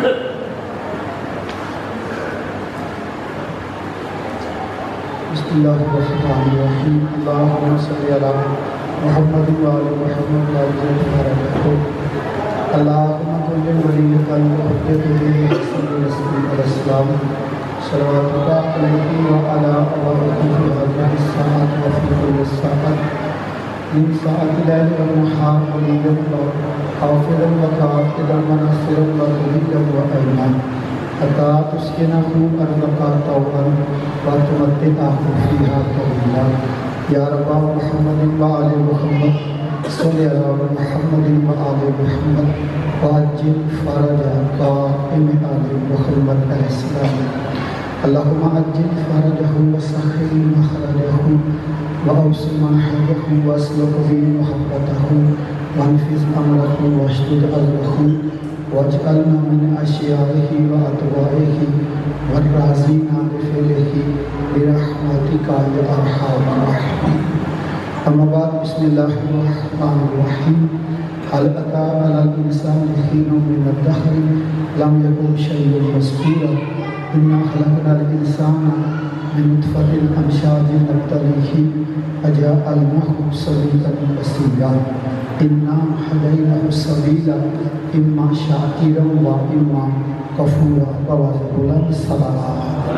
بسم اللہ الرحمن الرحیم اللہم صلی علی محمد وعلی محمد اللہم کل ولیک الحجۃ حسن رسول الاسلام صلواتک علیہ وعلی آلہ فی هذه الساعة وفی كل ساعة من ساعة الليل والنهار وليا وحافظا وقائدا وناصرا وظهيرا وأيمنا حتى تسكنه أرضك طوعا وتمتعه فيها طويلا يا رب محمد وآل محمد صل على محمد وآل محمد وعجل فرج قائم آل محمد عليه السلام اللهم عجل فرجه وسخر مخرجه وأوسع منحجه واسلك به محبته وانفذ أمره واشدد أجره واجعلنا من أشيائه وأتباعه والرازين بفعله برحمتك يا أرحم الراحمين أما بعد بسم الله الرحمن الرحيم هل أتى على الإنسان حين من الدهر لم يكن شيئا مذكورا إنا خلقنا الإنسان من نطفة أمشاج نبتليه فجعلناه سميعا بصيرا إنا هديناه السبيل إما شاكرا وإما كفورا ووزبلا صلاة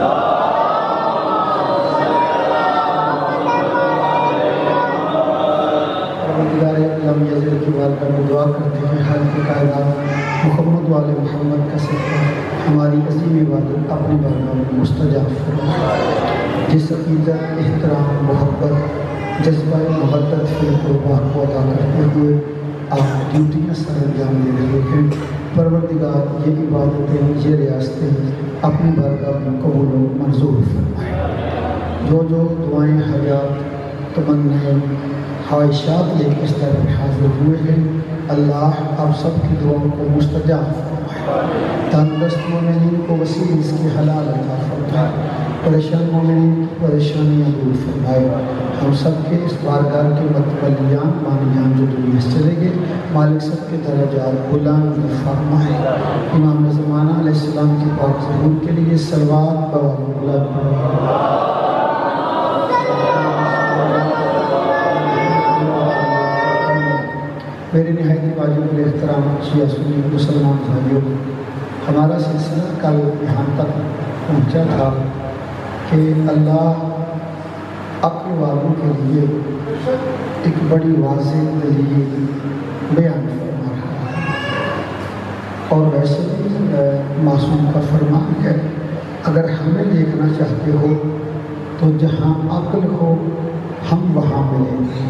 لم یزل کی بارگاہ میں دعا کرتے ہیں حالت کائنات محمد والے محمد کا صدقہ ہماری عظیم عبادت اپنی بارگاہ میں مستجاب فرمائے جس عقیدت احترام محبت جذبہ محبت فی قربہ کو ادا کرتے ہوئے آپ ڈیوٹیاں سر انجام دے رہے ہیں پروردگار یہ عبادتیں یہ ریاستیں اپنی بارگاہ میں قبول و منظور فرمائے جو دعائیں حاجات تمنائیں خواہشات لے کے اس طرح میں حاضر ہوئے ہیں اللہ آپ سب کی دعاؤں کو مستجاب فرمائے تندرست مومنین کو وسیع رزق کی حلال عطا فرمائے پریشان مومنین کی پریشانیاں دور فرمائے ہم سب کے اس بارگاہ کے متولیان مانیان جو دنیا سے چلے گئے مالک سب کے درجات بلند فرمائے امام زمانہ علیہ السلام کی پاک ظہور کے لیے صلوات بوالد میرے نہایت واجب الاحترام شیعہ سنی مسلمان بھائیوں ہمارا سلسلہ کل یہاں تک پہنچا تھا کہ اللہ عقل والوں کے لیے ایک بڑی واضح دلیل بیان فرما رہا ہے اور ویسے بھی معصوم کا فرمان ہے اگر ہمیں دیکھنا چاہتے ہو تو جہاں عقل ہو ہم وہاں ملیں گے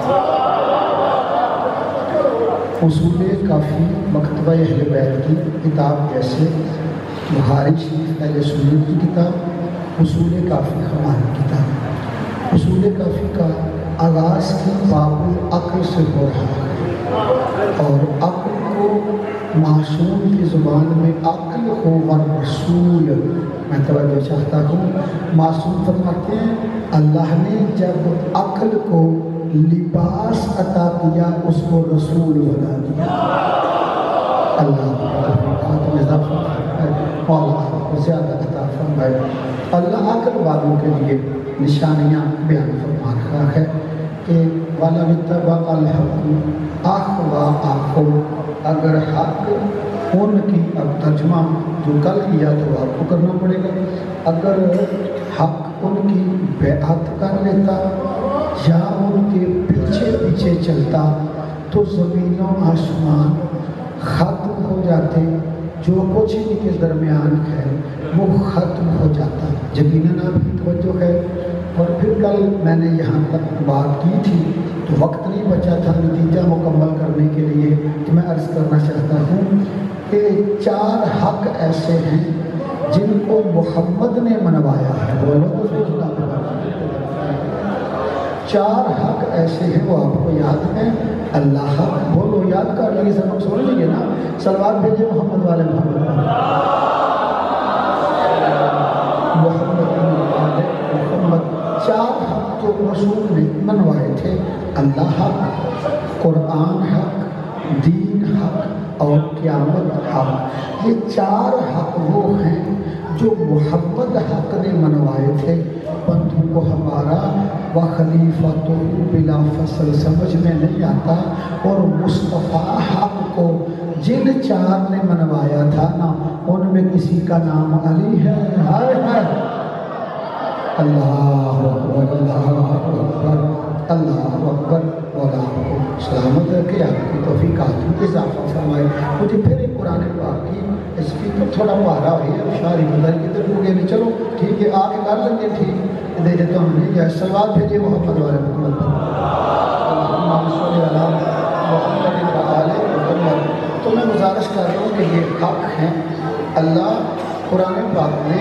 اصول کافی مکتبہ اہل بیت کی کتاب جیسے بخاری شریف اہل سنت کی کتاب اصول کافی ہماری کتاب اصول کافی کا آغاز کی باب العقل سے ہو رہا ہے اور عقل کو معصوم کی زبان میں عقل ہو والرسول میں توجہ چاہتا ہوں معصوم فرماتے ہیں اللہ نے جب عقل کو لباس عطا کیا اس کو رسول بنا دیا اللہ کو زیادہ عطا فرمائے اللہ عقل والوں کے لیے نشانیاں بیان فرما رہا ہے کہ وَلَوِتَّبَعَ الْحَقُّ أَهْوَاءَهُمْ اگر حق ان کی اب ترجمہ جو کل کیا تو آپ کو کرنا پڑے گا اگر حق ان کی بیعت کر لیتا یا ان کے پیچھے پیچھے چلتا تو زمین و آسمان ختم ہو جاتے جو کچھ ان کے درمیان ہے وہ ختم ہو جاتا یقیناً آپ کی توجہ ہے اور پھر کل میں نے یہاں تک بات کی تھی تو وقت نہیں بچا تھا نتیجہ مکمل کرنے کے لیے تو میں عرض کرنا چاہتا ہوں کہ 4 حق ایسے ہیں جن کو محمد نے منوایا ہے بولو تو 4 حق ایسے ہیں وہ آپ کو یاد ہیں اللہ حق بولو یاد کر لیے سب سن لیجیے نا سلوات بھیجے محمد والے محمد محمد 4 حق جو رسول نے منوائے تھے اللہ حق قرآن حق دین حق اور قیامت حق یہ چار حق وہ ہیں جو محمد حق نے منوائے تھے بندوں کو ہمارا و خلیفۃ بلا فصل سمجھ میں نہیں آتا، اور مصطفیٰ حق کو جن چار نے منوایا تھا نا ان میں کسی کا نام علی ہے؟ ہائے ہائے، اللہ اکبر اللہ اکبر اللہ اکبر۔ مولا آپ کو سلامت رکھے، آپ کی توفیقات میں اضافہ فرمائے۔ مجھے پھر ایک قرآن پاک کی اسپیکر تھوڑا مارا ہوئی ہے، شاعری بدل کدھر ہو گئے نہیں، چلو ٹھیک ہے آگے کر لیں گے، ٹھیک دے دیتا ہوں نہیں جائے سلوات بھیجیے محمد والے محمد محمد۔ تو میں گزارش کر رہا ہوں کہ یہ حق ہیں اللہ قرآن پاک میں،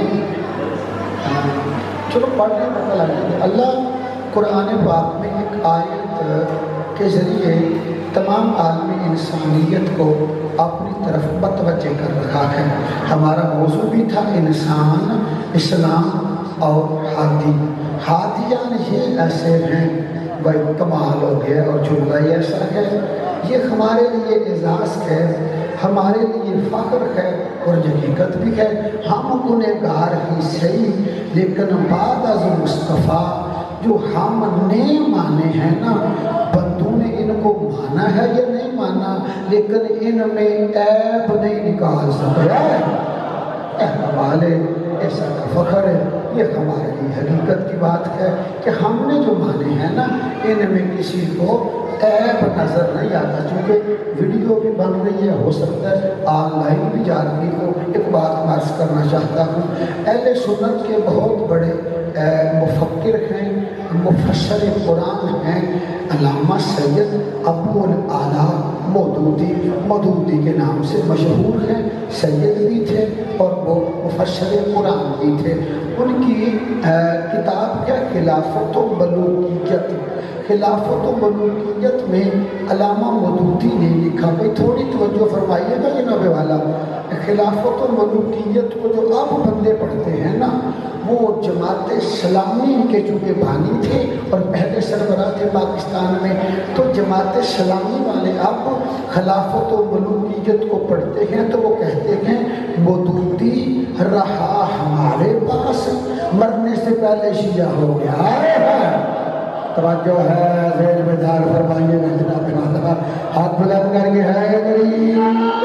چلو پڑھ لیں پتہ لگ جائے۔ اللہ قرآن پاک میں ایک آیت کے ذریعے تمام عالم انسانیت کو اپنی طرف متوجہ کر رکھا ہے۔ ہمارا موضوع بھی تھا انسان، اسلام اور ہادی۔ ہادیان یہ ایسے ہیں، بھائی کمال ہو گیا اور جملہ ہی ایسا ہے، یہ ہمارے لیے اعزاز ہے، ہمارے لیے فخر ہے اور حقیقت بھی ہے۔ ہم گنہگار ہی صحیح، لیکن بعد از مصطفیٰ جو ہم نے مانے ہیں نا، بندوں نے ان کو مانا ہے یا نہیں مانا، لیکن ان میں عیب نہیں نکال سکا ہے۔ ہمارے ایسا کا فخر ہے، یہ ہمارے لیے حقیقت کی بات ہے کہ ہم نے جو مانے ہیں نا ان میں کسی کو عیب نظر نہیں آتا۔ چونکہ ویڈیو بھی بن رہی ہے، ہو سکتا ہے آن لائن بھی جا رہی ہو، ایک بات عرض کرنا چاہتا ہوں۔ اہل سنت کے بہت بڑے مفکر ہیں، مفسر قرآن ہیں، علامہ سید ابو الاعلیٰ مودودی کے نام سے مشہور ہیں، سید بھی تھے اور وہ مفسر قرآن بھی تھے۔ ان کی کتاب کیا خلافت و ملوکیت، خلافت و ملوکیت میں علامہ مودودی نے لکھا، بھائی تھوڑی توجہ فرمائیے گا جناب والا۔ خلافت و ملوکیت کو جو آپ بندے پڑھتے ہیں نا، وہ جماعت اسلامی کے چونکہ بانی تھے اور پہلے سربراہ تھے پاکستان میں، تو جماعت اسلامی والے آپ خلافت و ملوکیت کو پڑھتے ہیں تو وہ کہتے ہیں مودودی رہا ہمارے پاس، مرنے سے پہلے شیعہ ہو گیا۔ توجہ ہے، ذہن میں دار فرمائیے گا جناب والا، ہاتھ بلند کر کے ہے غریب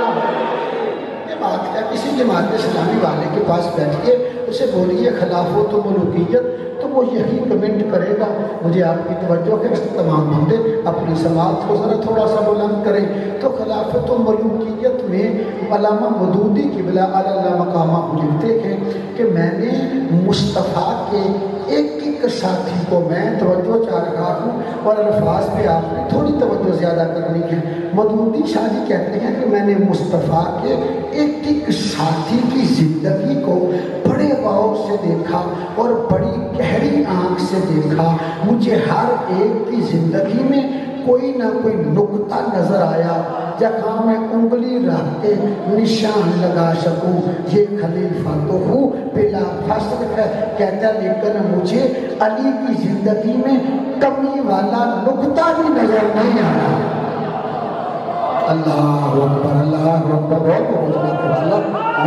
بات ہے۔ کسی جماعت اسلامی والے کے پاس بیٹھیے، اسے بولیے خلافت و ملوکیت، تو وہ یہی کمنٹ کرے گا۔ مجھے آپ کی توجہ ہے، تمام بندے اپنی سماعت کو ذرا تھوڑا سا بلند کریں۔ تو خلافت و ملوکیت میں علامہ مودودی قبلہ اللہ مقامہ لکھتے ہیں کہ میں نے مصطفیٰ کے ایک ایک ساتھی کو، میں توجہ چاہ رہا ہوں اور الفاظ پہ آپ نے تھوڑی توجہ زیادہ کرنی ہے۔ مودودی شاہ جی کہتے ہیں کہ میں نے مصطفیٰ کے ایک ایک ساتھی کی زندگی کو بڑے غور سے دیکھا اور بڑی گہری آنکھ سے دیکھا۔ مجھے ہر ایک کی زندگی میں کوئی نہ کوئی نقطہ نظر آیا جہاں میں انگلی رکھ کے نشان لگا سکوں، یہ خلیفہ تو ہوں بلا فصل ہے۔ کہتا لیکن مجھے علی کی زندگی میں کمی والا نقطہ بھی نظر نہیں آیا۔ اللہ اکبر اللہ اکبر، بہت اللہ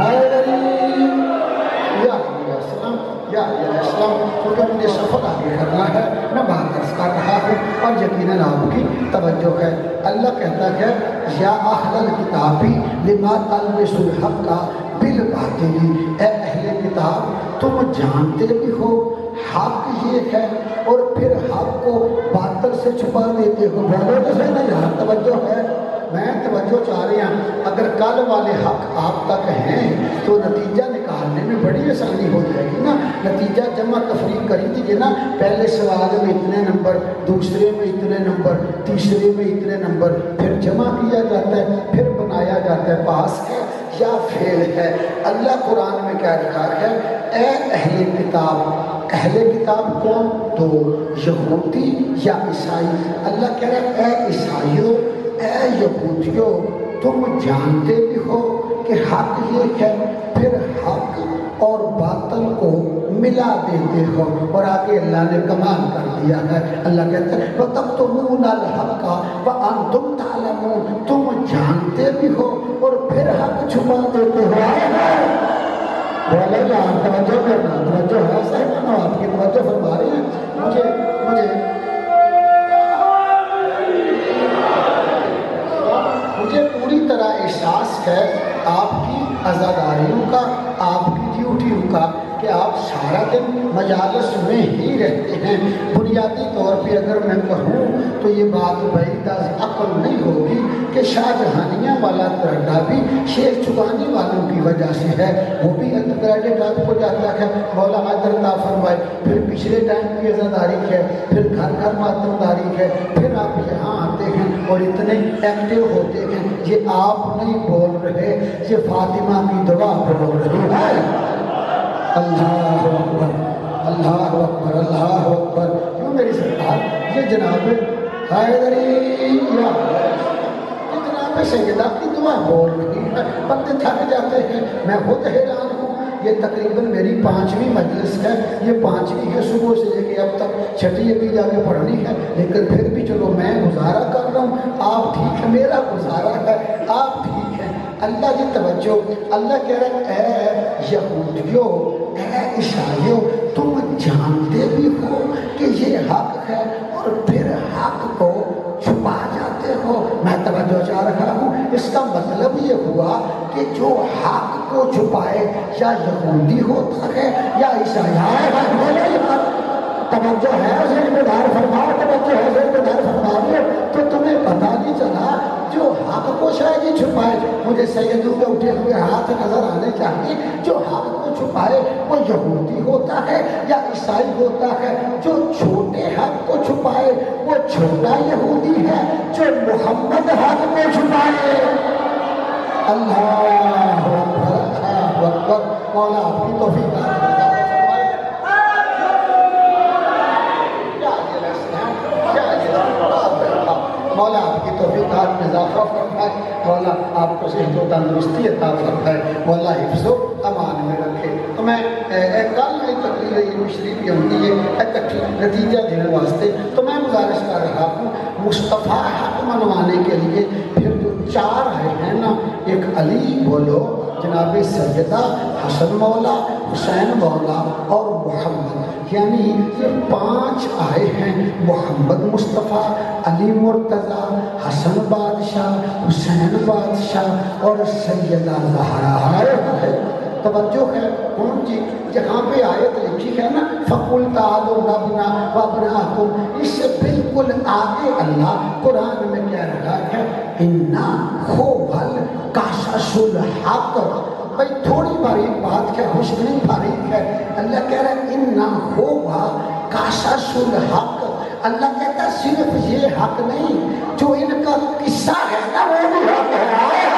یا اسلام، کیونکہ مجھے سفر آگے کرنا ہے، میں بات کر رہا ہوں اور یقیناً آپ کی توجہ ہے۔ اللہ کہتا ہے یا اہل الکتابی لما تلبسوا الحق بالباطل، اے اہل کتاب تم جانتے بھی ہو حق یہ ہے اور پھر حق کو باطل سے چھپا دیتے ہو۔ بولو جیسے نا یہاں توجہ ہے، میں توجہ چاہ رہی ہوں۔ اگر کل والے حق آپ تک ہیں تو نتیجہ نکالنے میں بڑی آسانی ہو جائے گی نا۔ نتیجہ جمع تفریق کری دیجیے نا، پہلے سوال میں اتنے نمبر، دوسرے میں اتنے نمبر، تیسرے میں اتنے نمبر، پھر جمع کیا جاتا ہے، پھر بنایا جاتا ہے پاس ہے یا فیل ہے۔ اللہ قرآن میں کہہ رہا ہے اے اہل کتاب، اہل کتاب کون؟ تو یہودی یا عیسائی۔ اللہ کہہ رہا ہے اے عیسائیوں، اے یہودیوں، تم جانتے بھی ہو کہ حق یہ ہے، پھر حق اور باطل کو ملا دیتے ہو، اور آگے اللہ نے کمال کر دیا ہے۔ اللہ کہتا ہے وَتَكْتُمُونَ الْحَقَّ وَأَنْتُمْ تَعْلَمُونَ، تم جانتے بھی ہو اور پھر حق چھپا دیتے ہو. بولے یار توجہ کرنا, توجہ ہے صاحب, آپ کی توجہ فرما رہے ہیں. مجھے پوری طرح احساس ہے آپ کی عزاداریوں کا, آپ کی ڈیوٹیوں کا, کہ آپ سارا دن مجالس میں ہی رہتے ہیں. بنیادی طور پہ اگر میں کہوں تو یہ بات بعیدہ عقل نہیں ہوگی کہ شاہ جہانیہ والا ترڈا بھی شیر چکانی والوں کی وجہ سے ہے. وہ بھی کریڈٹ آپ کو جاتا ہے, مولا حضرت عطا فرمائے. پھر پچھلے ٹائم کی عزاداری ہے, پھر گھر گھر ماتمداری ہے, پھر آپ یہاں آتے ہیں اور اتنے ایکٹیو ہوتے ہیں. یہ آپ نہیں بول رہے, یہ فاطمہ کی دعا بول رہی ہے. اللہ اکبر, اللہ اکبر, اللہ اکبر. کیوں میری سرکار, یہ جناب حیدری, یہ جناب سیدہ کی دعا بول رہی ہے. بندے تھک جاتے ہیں, میں خود حیران ہوں. یہ تقریباً میری 5ویں مجلس ہے, یہ 5ویں ہے, صبح سے لے کے اب تک 6ٹھی ابھی جا کے پڑھنی ہے. لیکن پھر بھی چلو میں گزارا کر رہا ہوں, آپ ٹھیک ہے, میرا گزارا ہے, آپ ٹھیک ہے. اللہ جی توجہ, اللہ کہہ رہا ہے اے یہودیو, اے عیسائیو, تم جانتے بھی ہو کہ یہ حق ہے اور پھر حق کو چھپا جاتے ہو. میں توجہ چاہ رہا ہوں, اس کا مطلب یہ ہوا کہ جو حق کو چھپائے یا یہودی ہوتا ہے یا عیسائی ہے. توجہ ہے ذہن میں دار فرماؤ, توجہ ہے ذہن میں دار فرماؤ. تو تمہیں پتہ نہیں چلا جو حق کو شاید ہی چھپائے. مجھے سیدوں کے اٹھے ہوئے ہاتھ نظر آنے چاہیے. جو حق کو چھپائے وہ یہودی ہوتا ہے یا عیسائی ہوتا ہے. جو چھوٹے حق کو چھپائے وہ چھوٹا یہودی ہے. جو محمد حق کو چھپائے, اللہ اکبر, اللہ اکبر. مولا آپ کی توفیق عطا مولا آپ کی توفیقات میں اضافہ فرمائے. مولا آپ کو صحت و تندرستی عطا فرمائے. مولا حفظ و امان میں رکھے. تو میں کل میں تقریر یہ مشرفی ہوتی ہے اکٹھی نتیجہ دینے واسطے, تو میں گزارش کر رہا ہوں مصطفیٰ حق منوانے کے لیے پھر جو 4 ہیں نا, ایک علی بولو, جناب سیدہ حسن مولا, حسین مولا اور محمد, یعنی یہ 5 آئے ہیں. محمد مصطفیٰ, علی مرتضیٰ, حسن بادشاہ, حسین بادشاہ اور سیدہ زہرا ہے. توجہ ہے ان کی, جہاں پہ آیت لکھی ہے نا فَقُلْ تَعَالُوا نَبْنَا وَأَبْنَاءَكُمْ, اس سے بالکل آگے اللہ قرآن میں کہہ رہا ہے اِنَّا هُوَ الْقَصَصُ الْحَقُّ. بھائی تھوڑی باریک بات ہے, مشکل باریک ہے. اللہ کہہ رہا ہے اِنَّا هُوَ الْقَصَصُ الْحَقُّ. اللہ کہتا ہے صرف یہ حق نہیں, جو ان کا قصہ ہے نا وہ بھی حق ہے.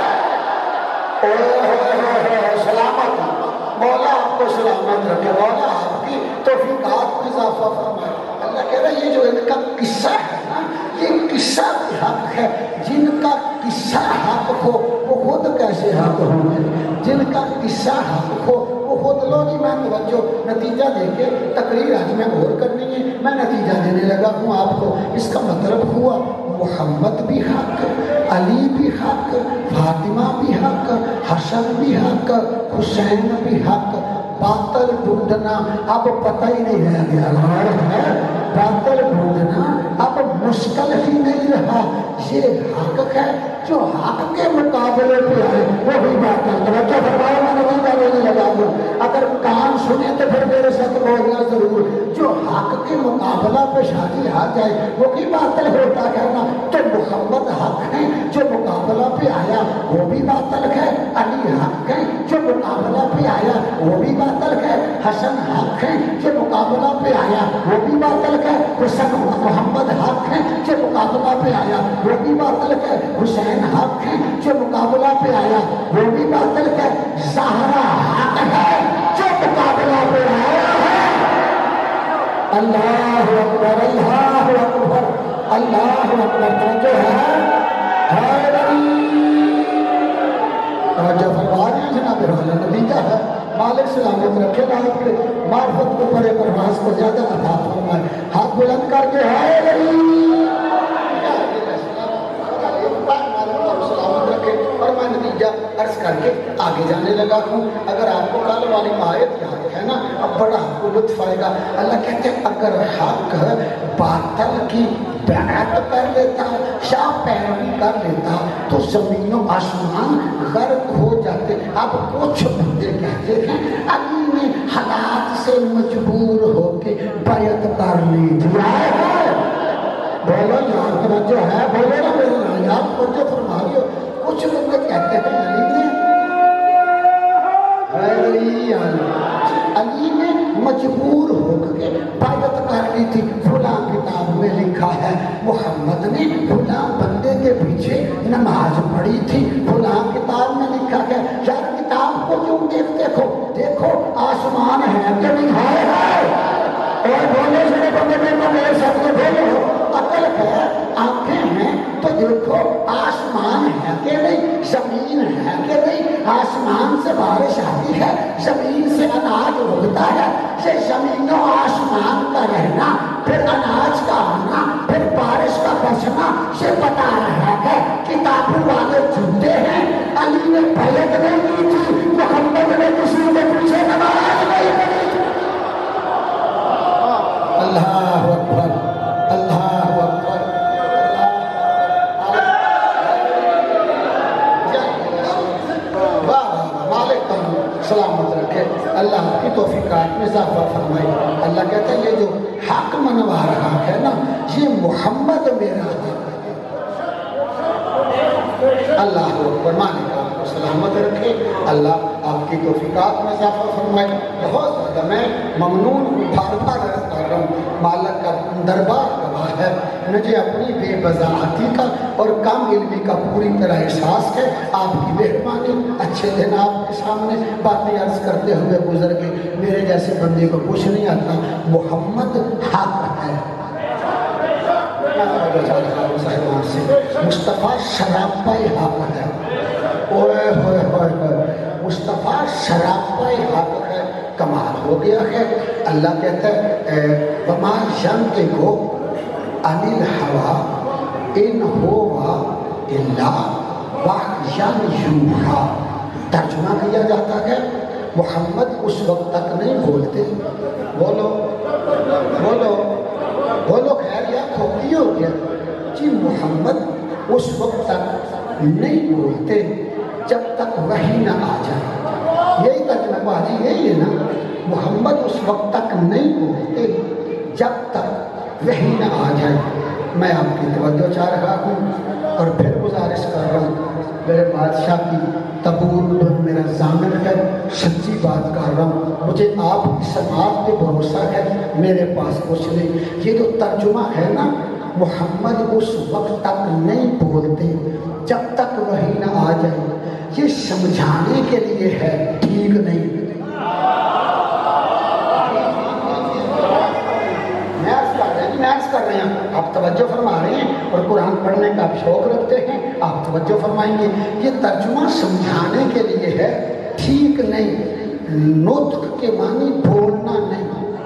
سلامت, مولا آپ کو سلامت رکھے, مولا آپ کی توفیقات میں اضافہ فرمائے. اللہ کہہ رہا ہے یہ جو ان کا قصہ ہے نا, یہ قصہ بھی حق ہے. جن کا قصہ حق ہو وہ خود کیسے حق ہوں گے؟ جن کا قصہ حق ہو وہ خود. لو جی میں توجہ نتیجہ دے کے تقریر آج میں غور کرنی ہے, میں نتیجہ دینے لگا ہوں آپ کو. اس کا مطلب ہوا محمد بھی حق, علی بھی حق, فاطمہ بھی حق, حسن بھی حق, حسین بھی حق. باطل ڈھونڈنا اب پتہ ہی نہیں رہ گیا. باطل ڈھونڈنا اب مشکل ہی نہیں رہا. یہ حق ہے, جو حق کے مقابلے پہ آئے وہی باطل. توجہ فرماؤ, میں نتیجہ دینے لگا ہوں. اگر کان سنے تو پھر میرے ساتھ بولنا ضرور. جو حق کے مقابلہ پہ شادی آ جائے وہی باطل ہوتا ہے نا. تو محمد حق ہے, جو مقابلہ پہ آیا وہ بھی باطل ہے. علی حق ہے, جو مقابلہ پہ آیا وہ بھی باطل ہے. حسن حق ہے, جو مقابلہ پہ آیا وہ بھی باطل ہے. حسن محمد حق ہے, جو مقابلہ پہ آیا وہ بھی باطل ہے. حسین حق ہے, جو مقابلہ پہ آیا وہ بھی باطل ہے. زہرا حق ہے, جو مقابلہ پہ آیا ہے. اللہ اکبر, اللہ اکبر, اللہ اکبر. جو ہے توجہ فرما رہے ہیں جناب روحانی. نتیجہ ہے مالک سلامت رکھے گا, آپ کے معرفت کو پرے پرواز کو زیادہ عطا فرمائے. ہاتھ بلند کر کے سلامت رکھے. اور میں نتیجہ کر کے آگے جانے لگا ہوں۔ اگر آپ کو کل والی آیت یاد ہے نا، اب بڑا آپ کو لطف آئے گا۔ اللہ کہتے ہیں اگر حق باطل کی بیعت کر لیتا یا پیروی کر لیتا تو زمین و آسمان غرق ہو جاتے۔ اب کچھ بندے کہتے ہیں علی نے حالات سے مجبور ہو کے بیعت کر لی تھی۔ بولو یار توجہ ہے، بولو نا میرے یار توجہ فرما رہی ہو۔ کچھ بندے کہتے ہیں علی نے مجبور ہو کے بیعت کر لی تھی۔ فلاں کتاب میں لکھا ہے محمد نے فلاں بندے کے پیچھے نماز پڑھی تھی، فلاں کتاب میں لکھا ہے۔ یار کتاب کو کیوں دیکھو، دیکھو آسمان ہے کہ نہیں ہے؟ اور بولے سنے بندے میں میرے ساتھ میں بولو، عقل ہے، آنکھیں ہیں تو دیکھو آسمان ہے کہ نہیں، زمین ہے کہ نہیں۔ آسمان سے بارش آتی ہے، زمین سے اناج اگتا ہے۔ یہ زمین و آسمان کا رہنا، پھر اناج کا آنا، پھر بارش کا برسنا، یہ بتا رہا ہے کتابوں والے جھوٹے ہیں۔ علی نے بیعت نہیں کی تھی، محمد نے کسی کے پیچھے نماز نہیں پڑھی۔ اللہ اکبر، اللہ اکبر، مالک سلامت رکھے، اللہ کی توفیقات میں اضافہ فرمائے۔ اللہ کہتا ہے یہ جو حق منوا رہا ہے نا، یہ محمد میرا ہے۔ اللہ اکبر، مالک آپ کو سلامت رکھے، اللہ آپ کی توفیقات میں اضافہ فرمائے۔ بہت زیادہ میں ممنون ہوں، بار بار عرض کر رہا ہوں، مالک کا دربار گواہ ہے، مجھے اپنی بے بضاعتی کا اور کم علمی کا پوری طرح احساس ہے۔ آپ کی مہربانی، اچھے دن آپ کے سامنے باتیں عرض کرتے ہوئے گزر گئے۔ میرے جیسے بندے کو کچھ نہیں آتا، محمد حق ہے۔ مصطفیٰ شراپہ حق ہے، اوے ہوئے ہوئے ہوئے، مصطفیٰ شراپہ حق ہے، کمال ہو گیا ہے۔ اللہ کہتا ہے وما ینطق عن الہویٰ ان ہوا الا وحی یوحیٰ۔ ترجمہ کیا جاتا ہے محمد اس وقت تک نہیں بولتے، بولو بولو بولو، خیر یا کھوپی ہو گیا جی، محمد اس وقت تک نہیں بولتے جب تک وحی نہ آ جائے۔ یہی ترجمہ بازی یہی ہے نا، محمد اس وقت تک نہیں بولتے جب تک وحی نہ آ جائے۔ میں آپ کی توجہ چاہ رہا ہوں اور پھر گزارش کر رہا ہوں، میرے بادشاہ کی تبور پر میرا ضامن ہے، سچی بات کر رہا ہوں، مجھے آپ کی سماعت پہ بھروسہ ہے، میرے پاس کچھ نہیں۔ یہ جو ترجمہ ہے نا، محمد اس وقت تک نہیں بولتے جب تک وحی نہ آ جائے، یہ سمجھانے کے لیے ہے، ٹھیک نہیں۔ کر رہے ہیں آپ توجہ فرما رہے ہیں اور قرآن پڑھنے کا آپ شوق رکھتے ہیں، آپ توجہ فرمائیں گے۔ یہ ترجمہ سمجھانے کے لیے ہے، ٹھیک نہیں۔ نطق کے معنی بولنا نہیں۔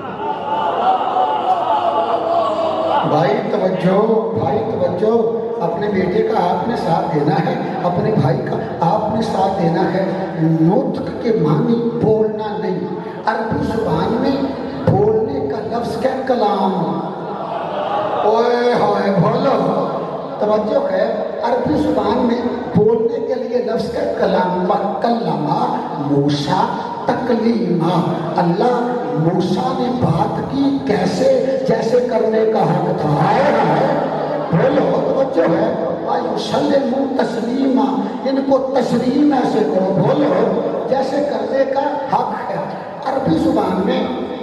بھائی توجہ، بھائی توجہ، اپنے بیٹے کا آپ نے ساتھ دینا ہے، اپنے بھائی کا آپ نے ساتھ دینا ہے۔ نطق کے معنی بولنا نہیں۔ عربی زبان میں بولنے کا لفظ کیا؟ کلام۔ اوے ہوئے بولو، توجہ ہے، عربی زبان میں بولنے کے لیے لفظ کا کلام، کلمہ موسیٰ تکلیمہ۔ اللہ موسیٰ نے بات کی کیسے؟ جیسے کرنے کا حق تھا۔ بولو، توجہ ہے، وَيُسَلِّمُ تسلیمہ، ان کو تسلیم ایسے کرو، بولو جیسے کرنے کا حق ہے۔ عربی زبان میں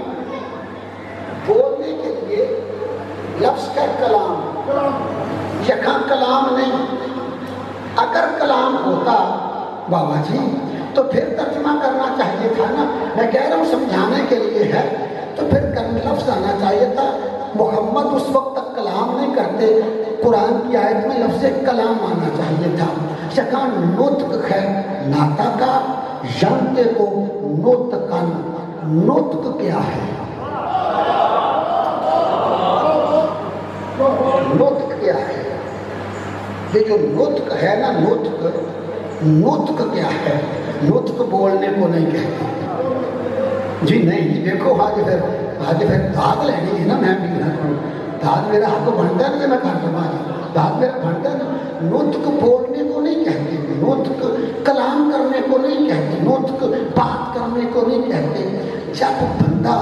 بولنے کے لیے لفظ کا کلام، یہاں کلام نہیں۔ اگر کلام ہوتا بابا جی تو پھر ترجمہ کرنا چاہیے تھا نا، میں کہہ رہا ہوں سمجھانے کے لیے ہے، تو پھر لفظ آنا چاہیے تھا۔ محمد اس وقت تک کلام نہیں کرتے، قرآن کی آیت میں لفظ کلام آنا چاہیے تھا۔ یہاں نطق ہے، ناطقہ ینطق نطقا، نطق کیا ہے؟ نطق کیا ہے؟ یہ جو نطق ہے نا، نطق نطق کیا ہے؟ نطق بولنے کو نہیں کہتے جی نہیں. دیکھو آج پھر داد لینی ہے نا, میں بھی نہ کروں, داد میرا حق بنتا ہے نا, میں کر دوں داد میرا بنتا ہے نا. نطق بولنے کو نہیں کہتے, نطق کلام کرنے کو نہیں کہتے, نطق بات کرنے کو نہیں کہتے. جب بندہ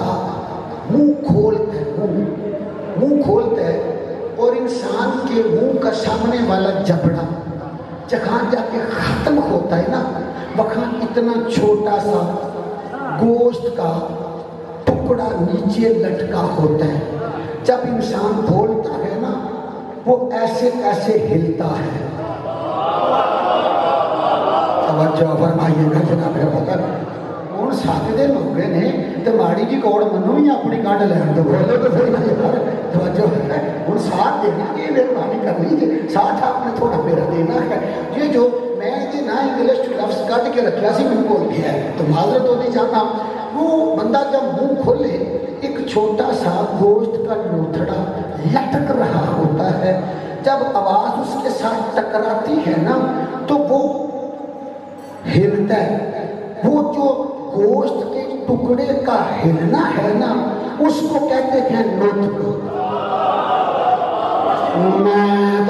منہ کھولتا ہے اور انسان کے منہ کا سامنے والا جبڑا جہاں جا کے ختم ہوتا ہے نا, وہاں اتنا چھوٹا سا گوشت کا ٹکڑا نیچے لٹکا ہوتا ہے. جب انسان بولتا ہے نا وہ ایسے ایسے ہلتا ہے. توجہ فرمائیے گا جناب وطن. ہوں 7 دن ہو گئے نے تو ماڑی جی کوڑ منو بھی اپنی کڈ لین دو. بولو تو صحیح نا یار, توجہ ہے. ہوں ساتھ دینا کہ مہربانی کرنی جی, ساتھ آپ نے تھوڑا میرا دینا ہے. یہ جو میں جی نہ انگلش لفظ کٹ کے رکھا سی من بول گیا ہے تو معذرت ہوتی چاہتا. وہ بندہ جب منہ کھولے ایک چھوٹا سا گوشت کا لوتھڑا لٹک رہا ہوتا ہے. جب آواز اس کے ساتھ ٹکراتی ہے نا تو وہ ہلتا ہے. وہ جو گوشت کے ٹکڑے کا ہلنا ہے نا اس کو کہتے ہیں نطق. میں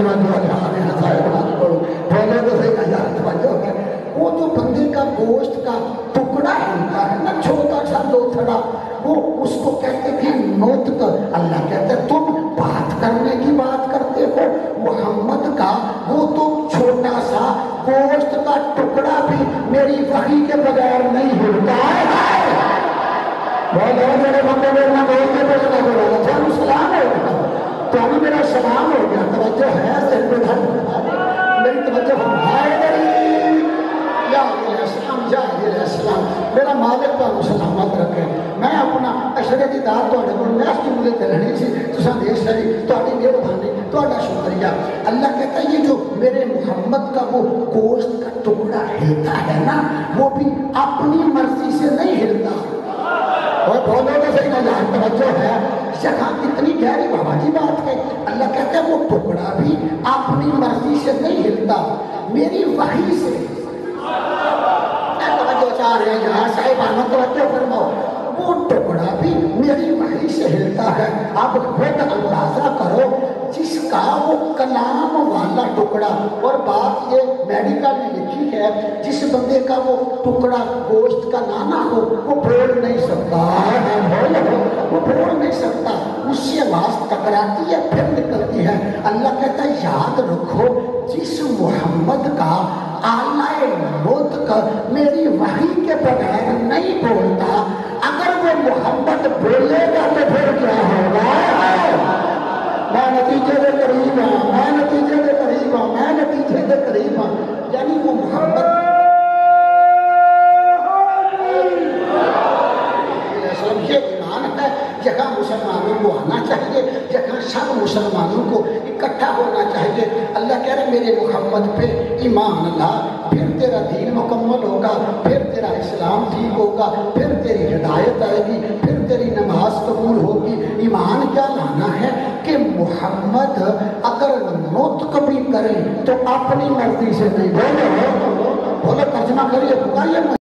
وہ جو بندے کا گوشت کا ٹکڑا ہلتا ہے نا, چھوٹا سا لوتھڑا, وہ اس کو کہتے ہیں نطق. اللہ کہتا ہے تم بات کرنے کی بات کرتے ہو, محمد کا وہ تو چھوٹا سا گوشت کا ٹکڑا بھی میری وحی کے بغیر نہیں ہلتا ہے. میرے بندے میرا بولتے بولنا سلام ہو گیا, تو ابھی میرا سلام ہو گیا. توجہ ہے میری توجہ السلام. میرا مالک تمہیں سلامت رکھے. میں اپنا اشرے کی دار محض کی مجھے دلنی سی تو دے ساری تاری مہربانی تھوڑا شکریہ. اللہ کہتا ہے یہ جو میرے محمد کا وہ گوشت کا ٹکڑا ہلتا ہے نا وہ بھی اپنی مرضی سے نہیں ہلتا. اور بولو تو صحیح نہ توجہ ہے. یہاں کتنی گہری بابا جی بات ہے. اللہ کہتا ہے وہ ٹکڑا بھی اپنی مرضی سے نہیں ہلتا, میری وحی سے. توجہ چاہ رہے ہیں جہاں صاحبانہ توجہ فرماؤ. وہ ٹکڑا بھی میری وحی سے ہلتا ہے. اب خود اندازہ کرو جس کا وہ کلام والا ٹکڑا, اور بات یہ میڈیکل میں لکھی ہے جس بندے کا وہ ٹکڑا گوشت کا نانا ہو وہ بول نہیں سکتا, وہ بول نہیں سکتا, اس سے آواز ٹکراتی ہے پھر نکلتی ہے. اللہ کہتا ہے یاد رکھو جس محمد کا آلائے نطق میری وحی کے بغیر نہیں بولتا, اگر وہ محمد بولے گا تو پھر کیا ہوگا؟ میں نتیجے کے قریب ہوں, میں نتیجے کے قریب ہوں, میں نتیجے کے قریب ہوں. یعنی وہ محمد یہ ایمان ہے. جگہ مسلمانوں کو آنا چاہیے, جگہ سب مسلمانوں کو اکٹھا ہونا چاہیے. اللہ کہہ رہے میرے محمد پہ ایمان لا, پھر تیرا دین مکمل ہوگا, پھر تیرا اسلام ٹھیک ہوگا, پھر تیری ہدایت آئے گی, پھر تیری نماز قبول ہوگی. ایمان کیا لانا ہے کہ محمد اگر نطق بھی کرے تو اپنی مرضی سے نہیں. بولو ترجمہ کریے.